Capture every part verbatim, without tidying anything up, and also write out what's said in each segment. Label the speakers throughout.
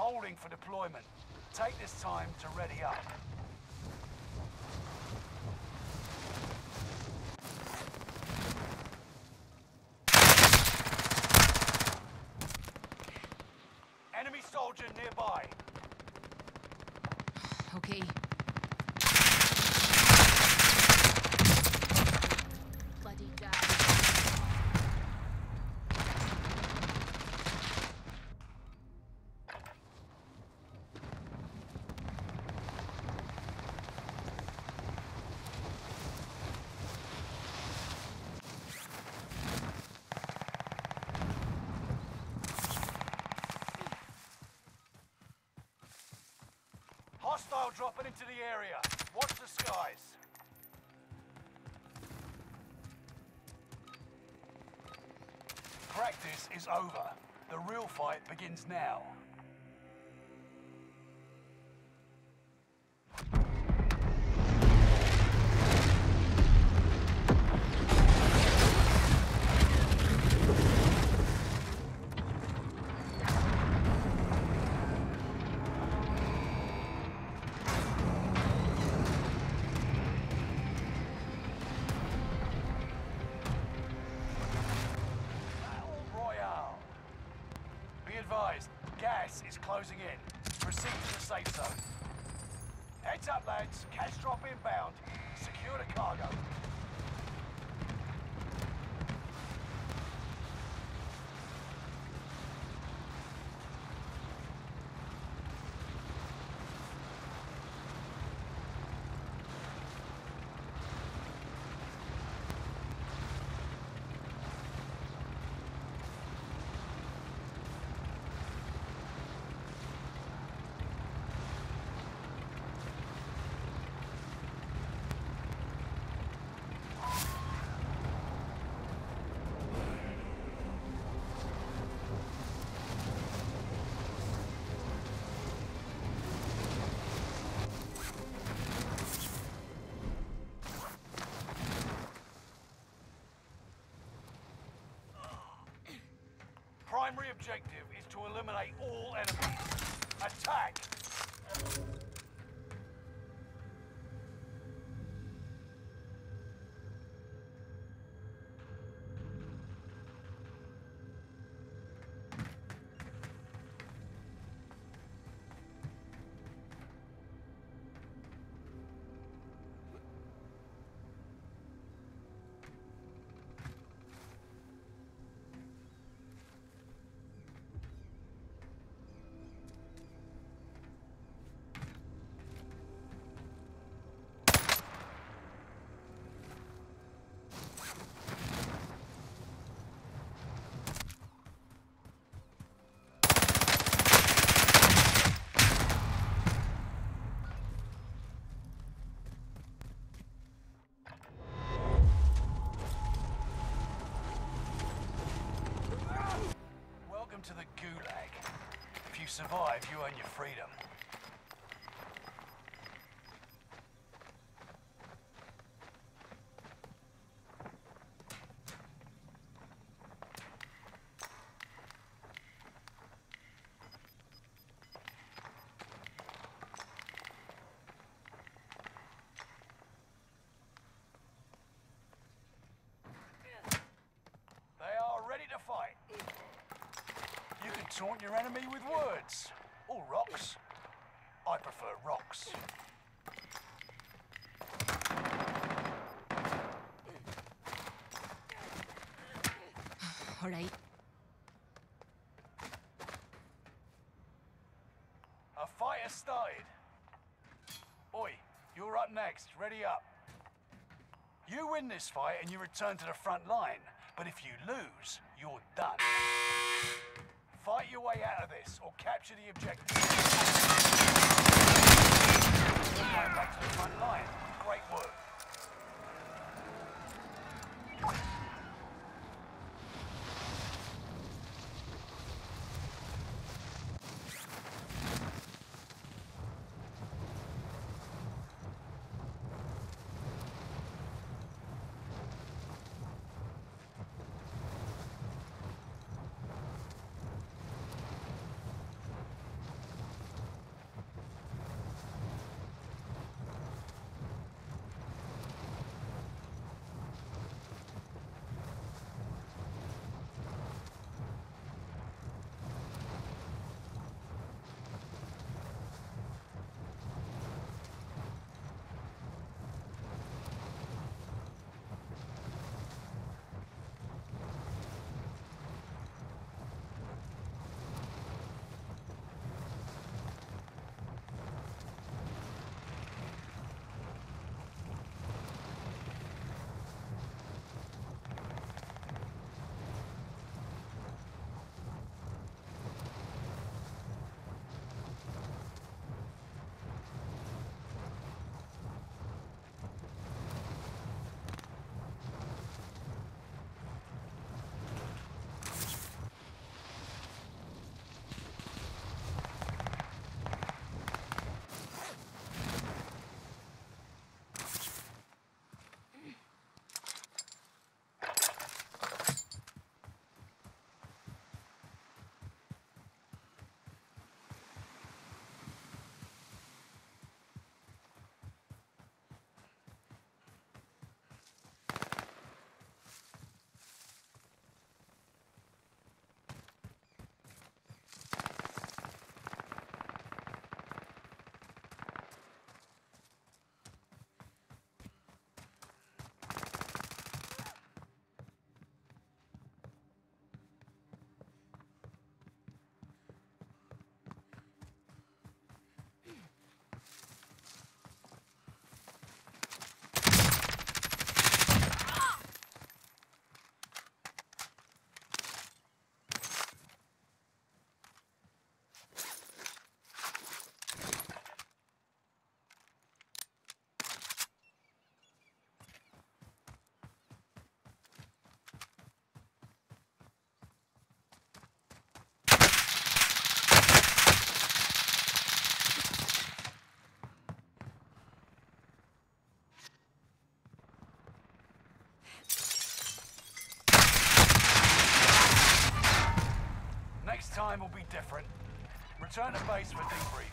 Speaker 1: holding for deployment. Take this time to ready up. Enemy soldier nearby.
Speaker 2: Okay. Bloody damn.
Speaker 1: Hostile dropping into the area. Watch the skies. Practice is over. The real fight begins now. Gas is closing in. Proceed to the safe zone. Heads up, lads. Cash drop inbound. Secure the cargo. Primary objective is to eliminate all enemies. Attack! To the gulag. If you survive, you earn your freedom. They are ready to fight. You can taunt your enemy with words, or rocks. I prefer rocks.
Speaker 2: All right.
Speaker 1: A fight has started. Oi, you're up next. Ready up. You win this fight and you return to the front line, but if you lose, you're done. Fight your way out of this, or capture the objective. Going back to the front line. Great work. time will be different. Return to base for debrief.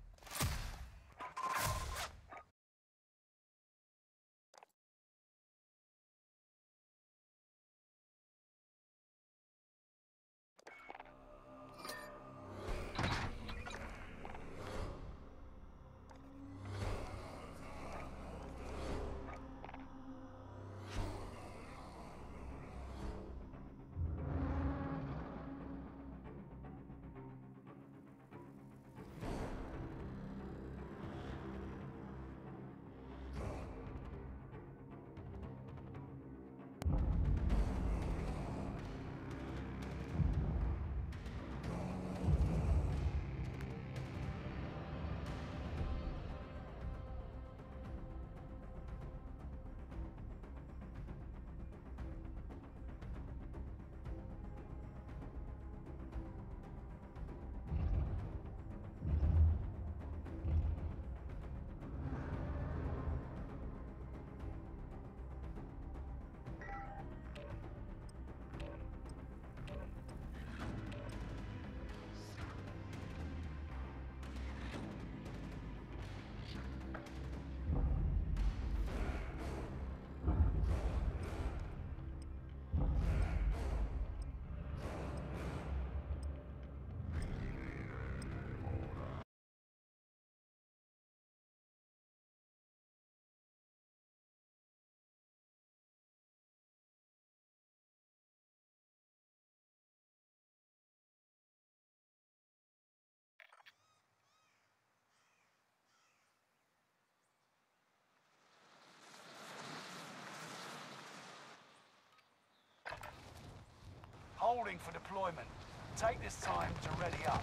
Speaker 1: Holding for deployment. Take this time to ready up.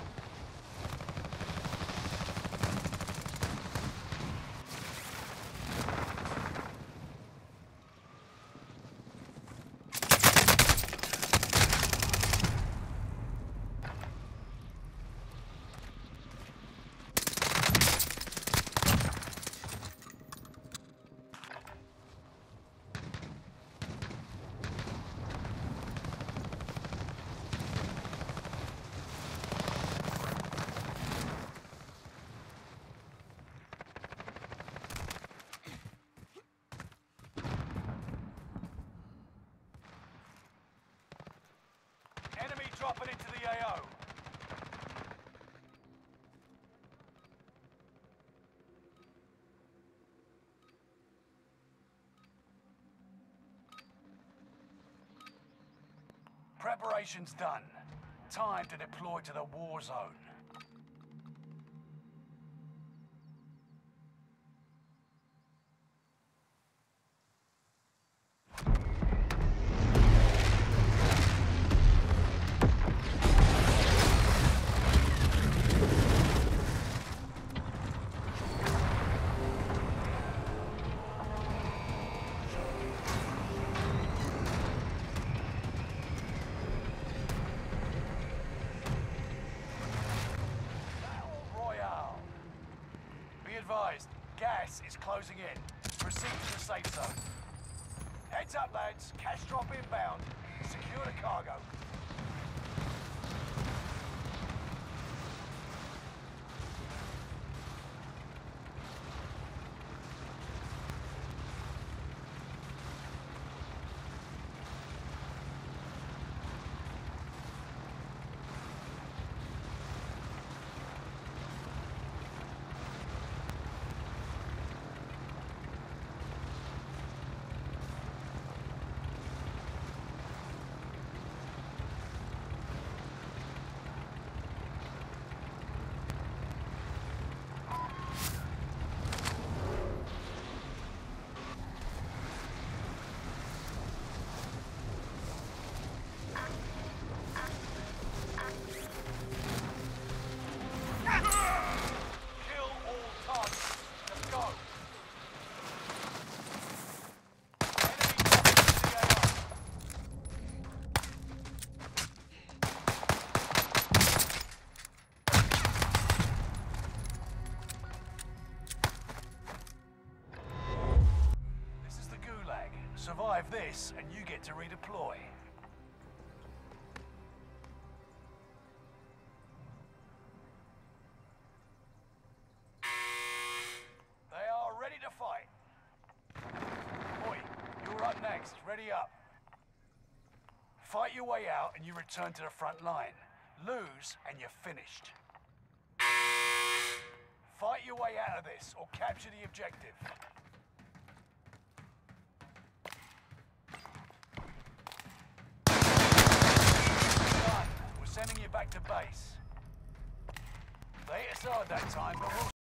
Speaker 1: Dropping into the A O. Preparation's done. Time to deploy to the war zone. Advised, gas is closing in. Proceed to the safe zone. Heads up, lads. Cash drop inbound. Secure the cargo. Survive this, and you get to redeploy. next. Ready up. Fight your way out and you return to the front line. Lose and you're finished. Fight your way out of this or capture the objective. Done. We're sending you back to base. They hit us hard that time, but we'll